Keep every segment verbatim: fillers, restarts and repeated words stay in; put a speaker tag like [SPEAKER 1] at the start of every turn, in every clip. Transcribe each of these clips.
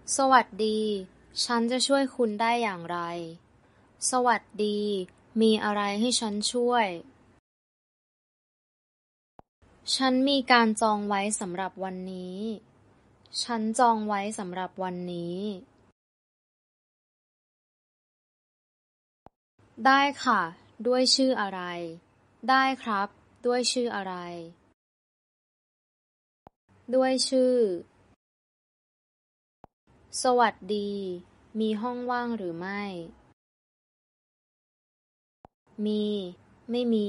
[SPEAKER 1] สวัสดีฉันจะช่วยคุณได้อย่างไรสวัสดีมีอะไรให้ฉันช่วยฉันมีการจองไว้สำหรับวันนี้ฉันจองไว้สำหรับวันนี้ได้ค่ะด้วยชื่ออะไรได้ครับด้วยชื่ออะไรด้วยชื่อสวัสดีมีห้องว่างหรือไม่มีไม่มี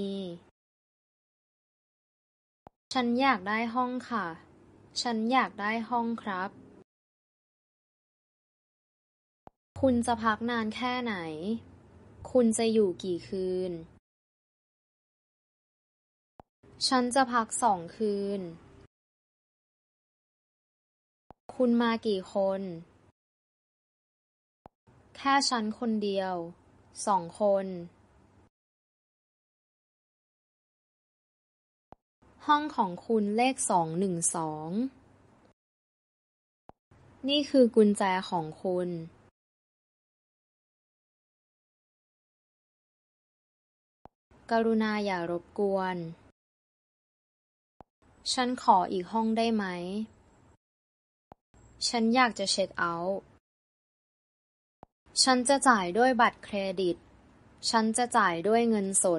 [SPEAKER 1] ฉันอยากได้ห้องค่ะฉันอยากได้ห้องครับคุณจะพักนานแค่ไหนคุณจะอยู่กี่คืนฉันจะพักสองคืนคุณมากี่คนแค่ฉันคนเดียวสองคนห้องของคุณเลขสองหนึ่งสองนี่คือกุญแจของคุณกรุณาอย่ารบกวนฉันขออีกห้องได้ไหมฉันอยากจะเช็คเอาท์ฉันจะจ่ายด้วยบัตรเครดิตฉันจะจ่ายด้วยเงินสด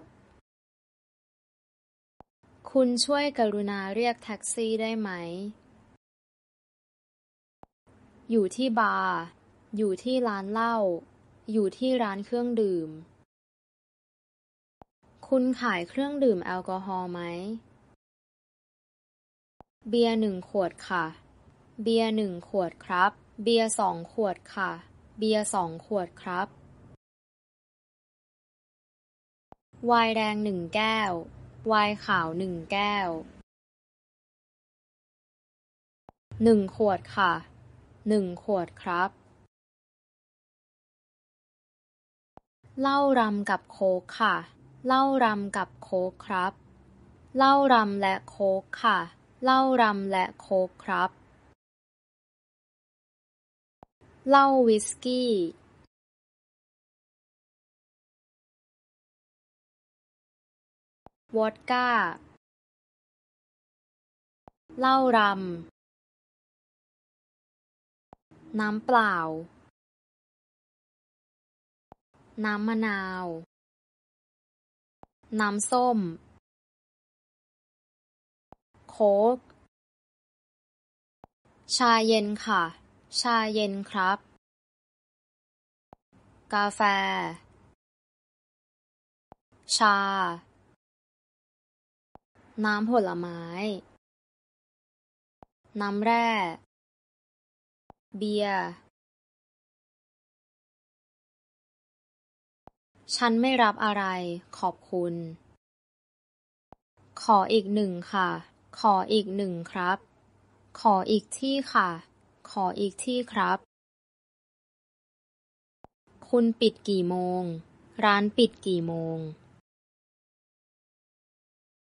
[SPEAKER 1] คุณช่วยกรุณาเรียกแท็กซี่ได้ไหมอยู่ที่บาร์อยู่ที่ร้านเหล้าอยู่ที่ร้านเครื่องดื่มคุณขายเครื่องดื่มแอลกอฮอล์ไหมเบียร์หนึ่งขวดค่ะเบียร์หนึ่งขวดครับเบียร์สองขวดค่ะเบียร์สองขวดครับไวน์แดงหนึ่งแก้วไวน์ขาวหนึ่งแก้วหนึ่งขวดค่ะหนึ่งขวดครับเหล้ารำกับโค้กค่ะเหล้ารำกับโค้กครับเหล้ารำและโค้กค่ะเหล้ารำและโค้กครับเหล้าวิสกี้วอดก้าเหล้ารำน้ำเปล่าน้ำมะนาวน้ำส้มโค้กชาเย็นค่ะชาเย็นครับกาแฟชาน้ำผลไม้น้ำแร่เบียร์ฉันไม่รับอะไรขอบคุณขออีกหนึ่งค่ะขออีกหนึ่งครับขออีกที่ค่ะขออีกที่ครับคุณปิดกี่โมงร้านปิดกี่โมง